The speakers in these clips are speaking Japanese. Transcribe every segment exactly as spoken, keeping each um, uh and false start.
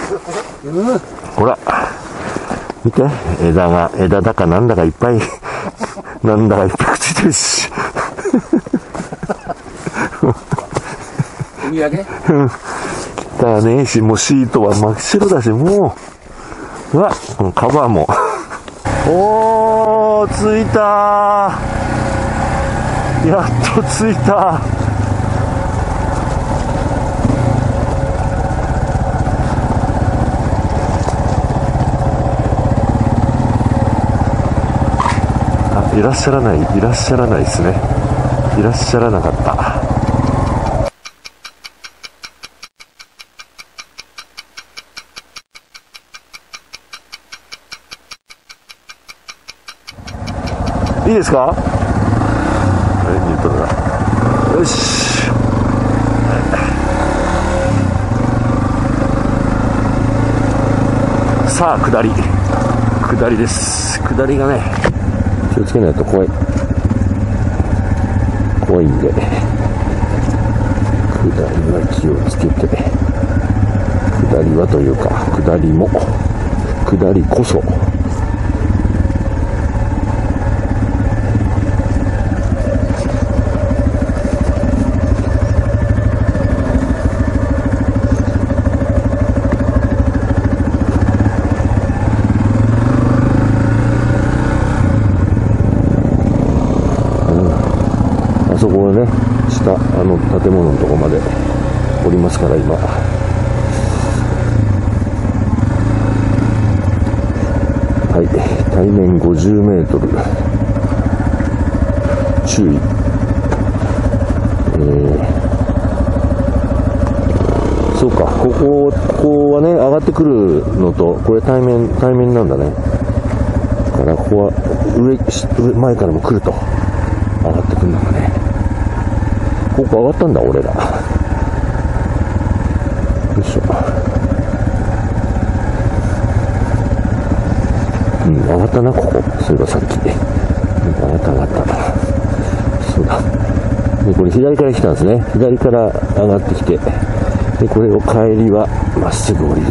ほら見て、枝が枝だかなんだかいっぱいなんだかいっぱいついてるしお土産だねえし、もうシートは真っ白だし、もううわこのカバーもおー着いたー、やっと着いた。いらっしゃらない、いらっしゃらないですね。いらっしゃらなかった。いいですか？あれ、ニュートラルだ。よし。さあ、下り。下りです。下りがね、気をつけないと怖い怖いんで、下りは気をつけて、下りはというか下りも下りこそあそこはね、下、あの建物のとこまで降りますから、今。はい、対面ごじゅうメートル。注意。えー、そうか、ここ、ここはね、上がってくるのと、これ対面、対面なんだね。だから、ここは上、上、前からも来ると、上がってくるのがね。ここ上がったんだ俺ら。よいしょ。うん、上がったなここ。そういえばさっき。上がった上がった。そうだ。でこれ左から来たんですね。左から上がってきて、でこれを帰りはまっすぐ降りる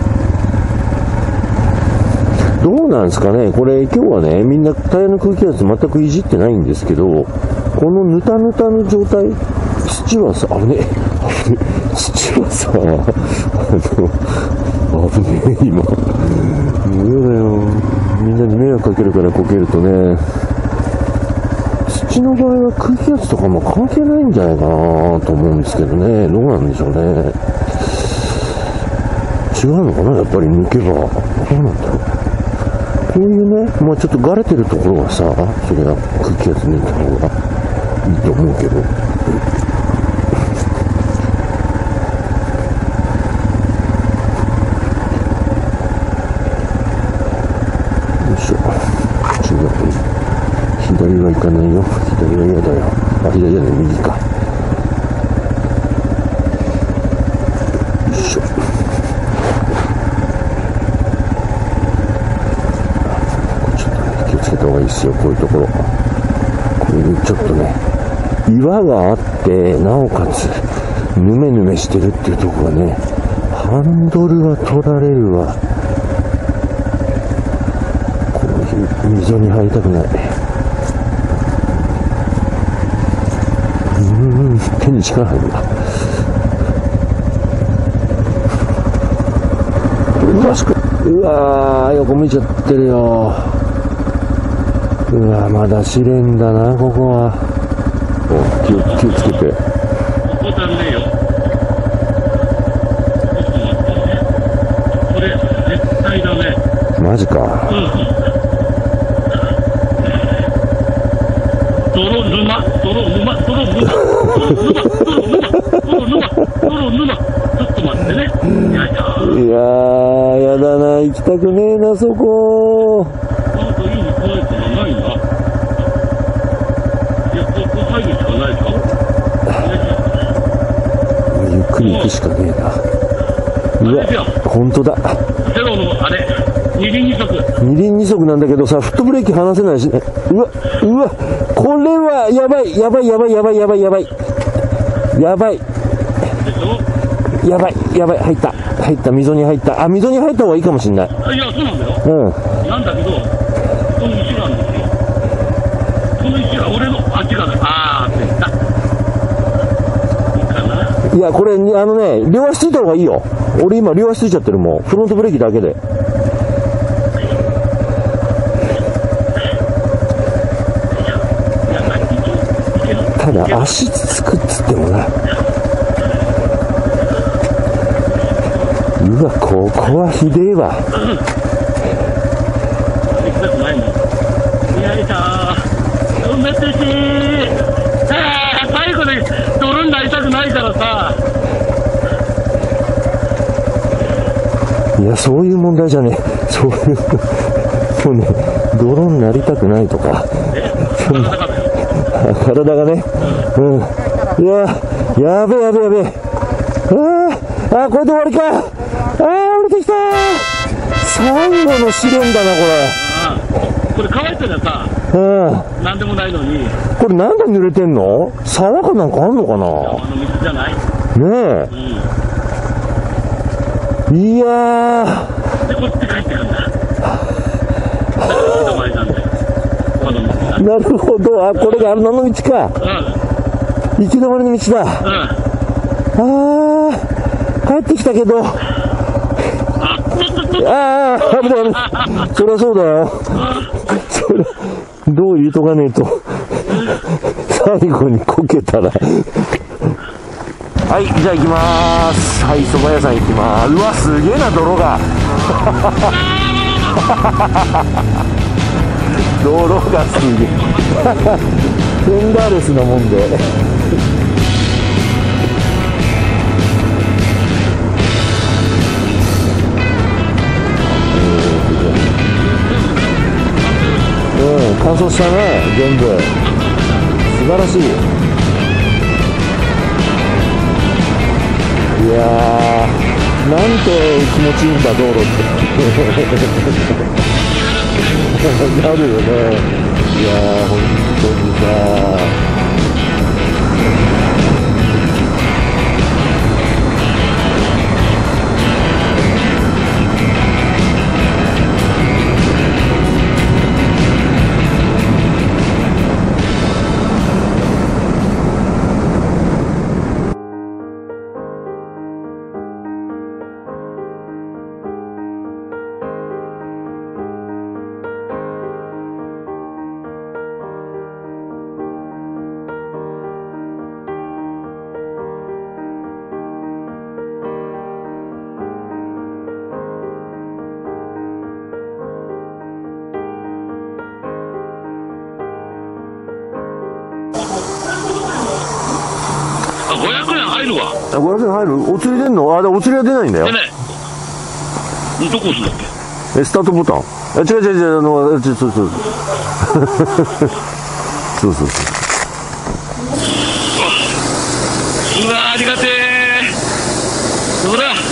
と。どうなんですかね。これ今日はね、みんなタイヤの空気圧全くいじってないんですけど、このぬたぬたの状態、土はさ、あぶねえ、土はさ、あの、危ねえ、今。もう嫌だよ。みんなに迷惑かけるからこけるとね、土の場合は空気圧とかも関係ないんじゃないかなと思うんですけどね、どうなんでしょうね。違うのかな、やっぱり抜けば。どうなんだろう。こういうね、まあちょっとがれてるところはさ、それは空気圧抜いた方がいいと思うけど。よいしょ。違う。左は行かないよ。左は嫌だよ。あ、左じゃない、右か。よいしょ。気をつけた方がいいですよ、こういうところ。これでちょっとね、岩があって、なおかつ、ぬめぬめしてるっていうところがね、ハンドルは取られるわ。この日、溝に入りたくない。うーん、手に力入るわ。うわー、横向いちゃってるよ。うわ、まだ試練だな、ここは。お、気を、気をつけて。 ここダメよ。これ、絶対ダメ。 マジか。うん。 泥沼、泥沼、泥沼、泥沼、泥沼、泥沼、泥沼。ちょっと待ってね。いやいや。 いやー、やだな、行きたくねえな、そこ。 なんかいい怖いことないな。いや、ここ入るしかないか。 ゆっくり行くしかねえな。うわ、ほんとだ。 ゼロの、あれ、二輪二足。 二輪二足なんだけどさ、フットブレーキ離せないしね。うわ、うわ、これは、やばい、やばい、やばい、やばい、やばい、やばい。やばい。 でしょ？ やばい、やばい、入った。入った、溝に入った。あ、溝に入った方がいいかもしんない。 いや、そうなんだよ。 うん。 なんだけど、この石があるんですよ。この石が俺の、あっちがね、あーって言った。いいかな。 いや、これ、あのね、両足ついた方がいいよ。俺今両足ついちゃってるもん。フロントブレーキだけで。ただ、足つくっつってもな。うわ、ここはひでえわ。 行きたくないもん。よいしょー。埋めてしー。あー、最後で泥になりたくないからさ。 いや、そういう問題じゃねえ。そういう、そうね、泥になりたくないとか。そんな体がね。うん。いや、やべえやべえやべえ。あー、あー、これで終わりか。あー、降りてきたー。最後の試練だな、これ。これ乾いてりゃさ、 うん。 なんでもないのに。 これなんで濡れてんの？沢かなんかあんのかな？ 山の水じゃない？ ねえ。うん、いやー。で、こっち帰ってくるんだ。 なるほど。あ、これがあの道か。うん。行き止まりの道だ。うん。あー、帰ってきたけど。ああ、危ない危ない。そりゃそうだよ。そりゃ、どう言うとかねえと。最後にこけたら。はい、じゃあ行きまーす。はい、蕎麦屋さん行きまーす。うわ、すげえな、泥が。泥がすげえ。フェンダーレスなもんで。うん、乾燥したね、全部。素晴らしい。いやー、なんて気持ちいいんだ、道路って。なるよね。いやー、本当にさ。 ごひゃくえん入るわ。 あ、ごひゃくえん入る？お釣り出んの？あ、でお釣りは出ないんだよ。 出ない。どこ押すんだっけ？ え、スタートボタン。あ、違う違う違う、あの、ちょ、そうそう。そうそうそう。 うわ、ありがてえ。どうだ。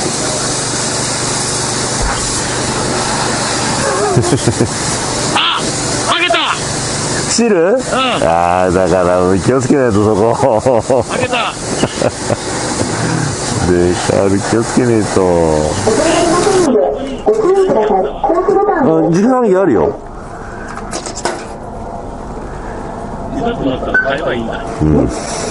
あ、開けた。 シール？うん。ああ、だから気をつけないとそこ。 開けた。 でかる、気をつけねえと。あ、自販機あるよ。 自宅だったら買えばいいんだ。うん。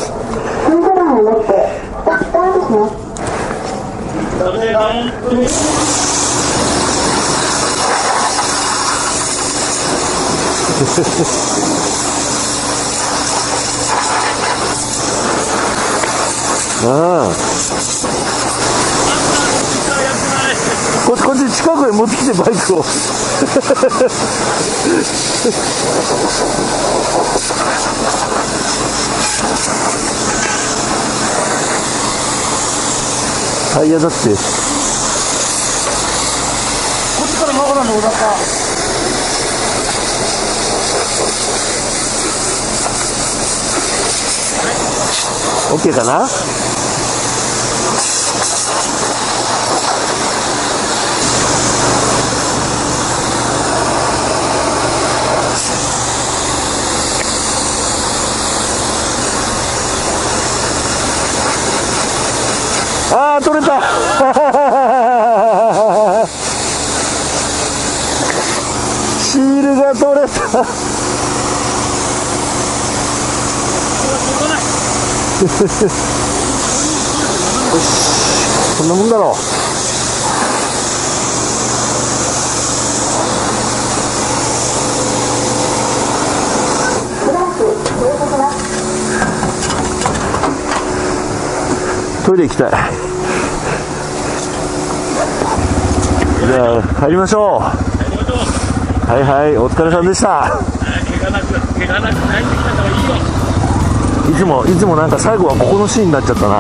ああ。こっちこっち近くへ持ってきてバイクを。タイヤだって。こっちからマゴラの小高。オッケーかな？あたシールが取れたよし、こんなもんだろう。トイレ行きたい。じゃあ入りましょう。はいはい、お疲れさんでした。 怪我なく怪我なく帰ってきたからいいよ。 いつもいつもなんか最後はここのシーンになっちゃったな。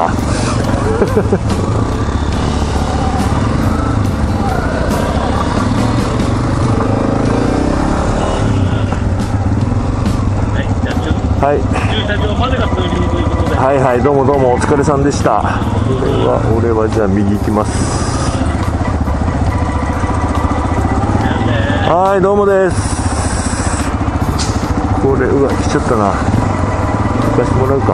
はい、駐車場までが通りということで、はいはい、どうもどうもお疲れさんでした。俺は俺はじゃあ右行きます。はい、どうもです。これうわ来ちゃったな。行かしてもらうか。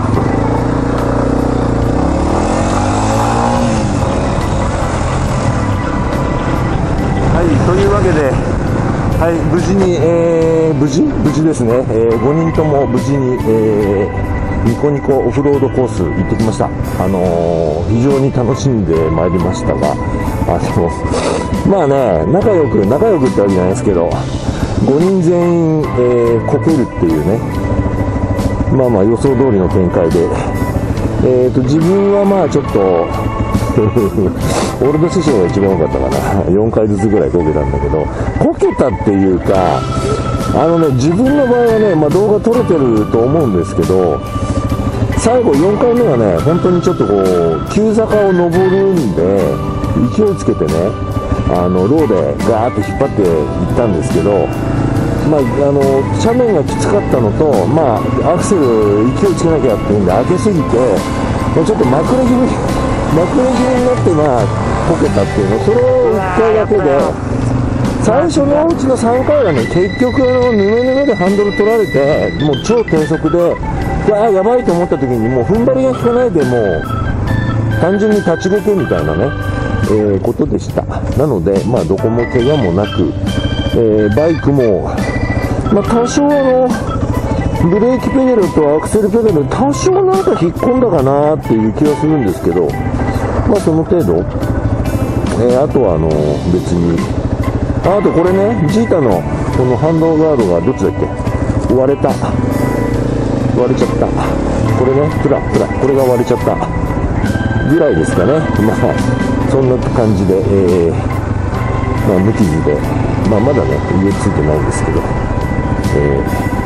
はい、というわけで、はい、無事に、えー、無事無事ですね、えー、ごにんとも無事に、えー、ニコニコオフロードコース行ってきました。あのー、非常に楽しんでまいりましたが、あのまあね、仲良く仲良くってわけじゃないですけど、ごにん全員、えー、こけるっていうね、まあまあ予想通りの展開で、えーと自分はまあちょっとオールド師匠が一番多かったかな。よんかいずつぐらいこけたんだけど、こけたっていうか、あのね、自分の場合はね、まあ、動画撮れてると思うんですけど、最後よんかいめはね、本当にちょっとこう急坂を登るんで勢いつけてね、あのローでガーッと引っ張っていったんですけど、まあ、あの斜面がきつかったのと、まあ、アクセル勢いつけなきゃっていうんで開けすぎて、まあ、ちょっとまくれ気味まくれ気味になってまあこけたっていうの、それをいっかいだけで、最初のうちのさんかいはね、結局あのぬめぬめでハンドル取られて、もう超低速で、であやばいと思った時にもう踏ん張りが効かないで、もう単純に立ちこけみたいなね、えー、ことでした。なので、まあ、どこも怪我もなく、えー、バイクも、まあ、多少のブレーキペダルとアクセルペダル多少なんか引っ込んだかなっていう気はするんですけど、まあその程度、えー、あとはあの別に、あ, あとこれね、ジータのこのハンドルガードがどっちだっけ、割れた割れちゃった、これね、プラプラこれが割れちゃったぐらいですかね。まあそんな感じで、えー、まあ無傷で、まあまだね上ついてないんですけど、えー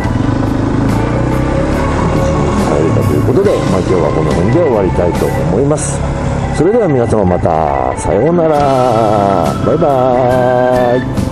ということで、まあ、今日はこの辺で終わりたいと思います。それでは皆様またさようなら、バイバーイ。